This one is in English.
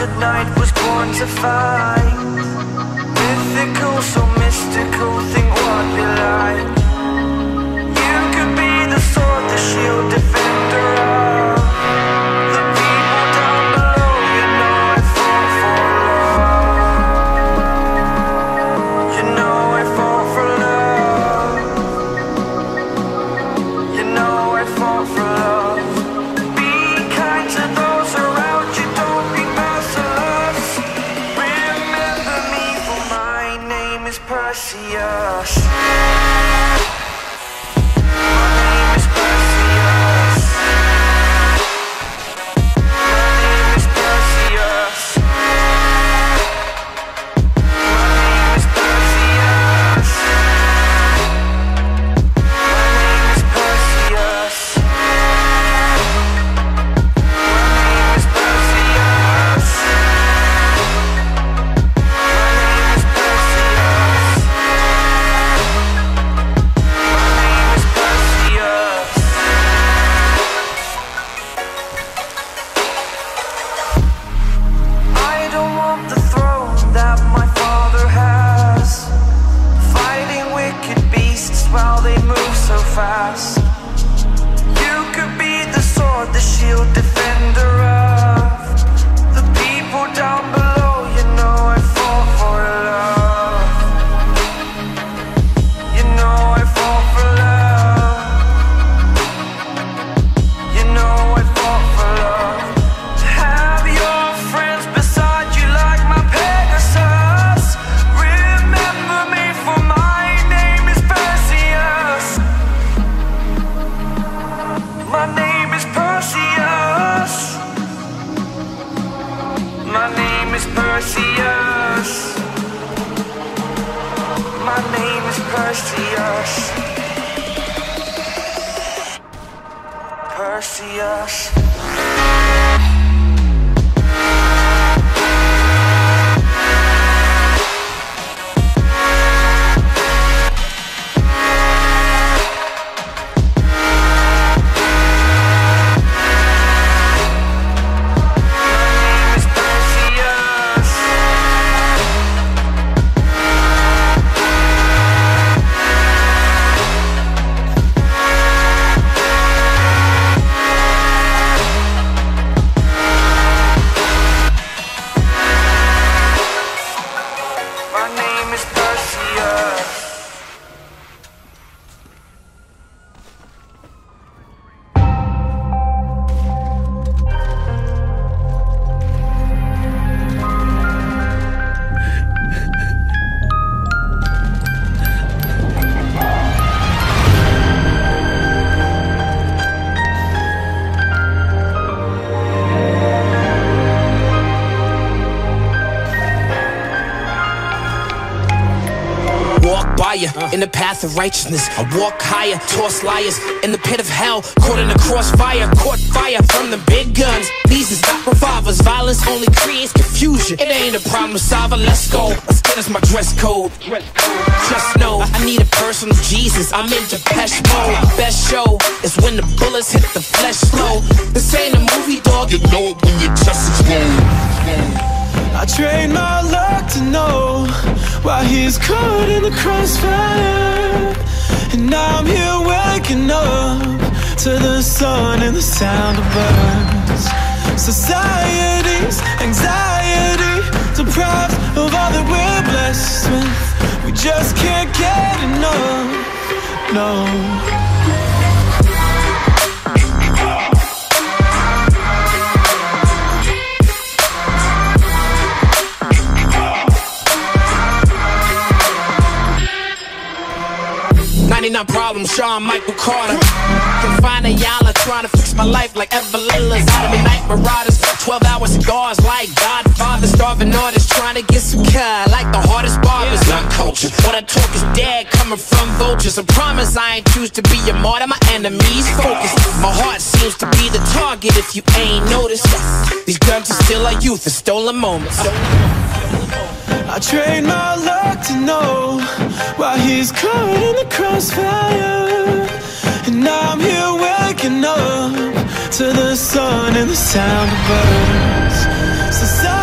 at night was born to fight. Mythical, so mystical, think what you like. You could be the sword, the shield, defender of the people down below. You know I fall for love. You know I fall for love. You know I fall for love. Be kind to those around you, don't be merciless. Remember me, for my name is Perseus. While they move so fast, you could be the sword, the shield, defender of the people down below. You know I fall for love. You know I fall for love. You know I fall for love. To have your friends beside you like my Pegasus. Remember me, for my name is Perseus. My name is Perseus. My name is Perseus. My name is Perseus. Perseus. My name is Perseus. In the path of righteousness, I walk higher, toss liars in the pit of hell, caught in the crossfire, caught fire from the big guns. These are not revolvers, violence only creates confusion. It ain't a problem solver, let's go. Let's get us my dress code. Just know, I need a personal Jesus, I'm in Depeche mode. Best show is when the bullets hit the flesh slow. This ain't a movie, dog, you know it when you just explode. I trained my luck to know why he's caught in the crossfire. And now I'm here waking up to the sun and the sound of birds. Society's anxiety, deprived of all that we're blessed with. We just can't get enough, no. 99 problems, Sean Michael Carter. Confined to Yala, trying to fix my life like Evelilla's out of the night marauders. 12-hour cigars like Godfather. Starving artists trying to get some car like the hardest barbers. Not culture. What I talk is dead, coming from vultures. I promise I ain't choose to be a martyr. My enemies focus. My heart seems to be the target if you ain't noticed. These guns are still our youth and stolen moments. I trained my luck to know why he's caught in the crossfire. And now I'm here waking up to the sun and the sound of birds.